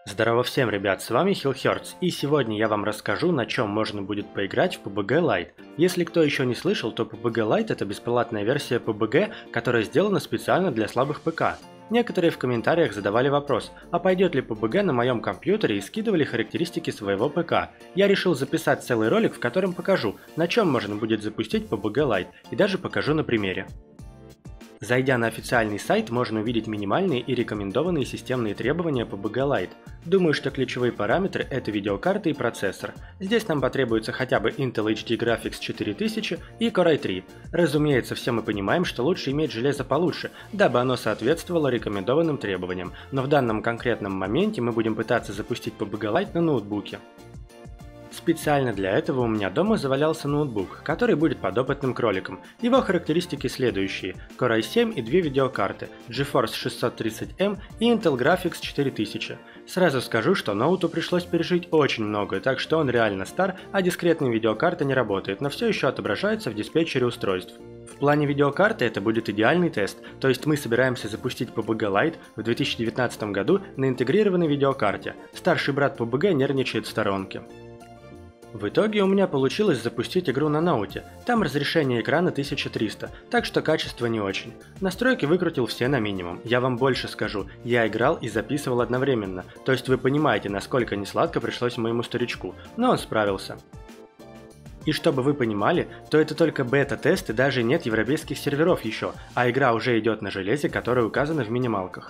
Здорово всем, ребят, с вами Hillhertz, и сегодня я вам расскажу, на чем можно будет поиграть в PUBG Lite. Если кто еще не слышал, то PUBG Lite это бесплатная версия PUBG, которая сделана специально для слабых ПК. Некоторые в комментариях задавали вопрос, а пойдет ли PUBG на моем компьютере и скидывали характеристики своего ПК. Я решил записать целый ролик, в котором покажу, на чем можно будет запустить PUBG Lite, и даже покажу на примере. Зайдя на официальный сайт, можно увидеть минимальные и рекомендованные системные требования PUBG Lite. Думаю, что ключевые параметры это видеокарта и процессор. Здесь нам потребуется хотя бы Intel HD Graphics 4000 и Core i3. Разумеется, все мы понимаем, что лучше иметь железо получше, дабы оно соответствовало рекомендованным требованиям, но в данном конкретном моменте мы будем пытаться запустить PUBG Lite на ноутбуке. Специально для этого у меня дома завалялся ноутбук, который будет подопытным кроликом. Его характеристики следующие: Core i7 и две видеокарты, GeForce 630M и Intel Graphics 4000. Сразу скажу, что ноуту пришлось пережить очень много, так что он реально стар, а дискретная видеокарта не работает, но все еще отображается в диспетчере устройств. В плане видеокарты это будет идеальный тест, то есть мы собираемся запустить PUBG Lite в 2019 году на интегрированной видеокарте. Старший брат PUBG нервничает в сторонке. В итоге у меня получилось запустить игру на ноуте, там разрешение экрана 1300, так что качество не очень. Настройки выкрутил все на минимум, я вам больше скажу, я играл и записывал одновременно, то есть вы понимаете, насколько несладко пришлось моему старичку, но он справился. И чтобы вы понимали, то это только бета-тест и даже нет европейских серверов еще, а игра уже идет на железе, которое указано в минималках.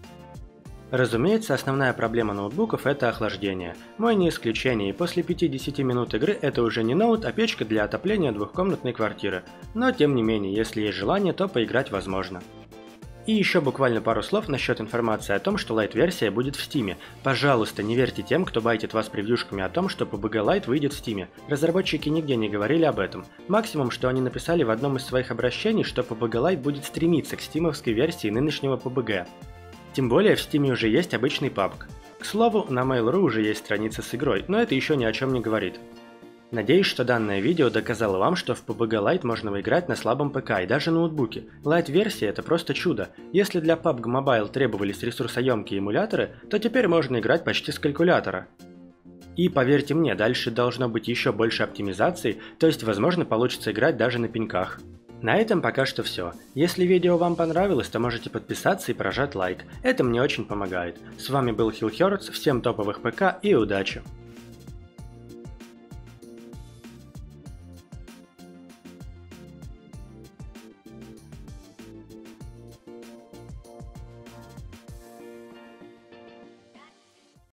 Разумеется, основная проблема ноутбуков это охлаждение. Мой не исключение, и после 5-10 минут игры это уже не ноут, а печка для отопления двухкомнатной квартиры. Но тем не менее, если есть желание, то поиграть возможно. И еще буквально пару слов насчет информации о том, что Lite-версия будет в Steam. Пожалуйста, не верьте тем, кто байтит вас превьюшками о том, что PUBG Lite выйдет в Steam. Разработчики нигде не говорили об этом. Максимум, что они написали в одном из своих обращений, что PUBG Lite будет стремиться к стимовской версии нынешнего PUBG. Тем более в Steam уже есть обычный PUBG. К слову, на Mail.ru уже есть страница с игрой, но это еще ни о чем не говорит. Надеюсь, что данное видео доказало вам, что в PUBG Lite можно играть на слабом ПК и даже ноутбуке. Lite-версия это просто чудо. Если для PUBG Mobile требовались ресурсоемкие эмуляторы, то теперь можно играть почти с калькулятора. И поверьте мне, дальше должно быть еще больше оптимизации, то есть возможно получится играть даже на пеньках. На этом пока что все. Если видео вам понравилось, то можете подписаться и прожать лайк. Это мне очень помогает. С вами был Hillhertz, всем топовых ПК и удачи!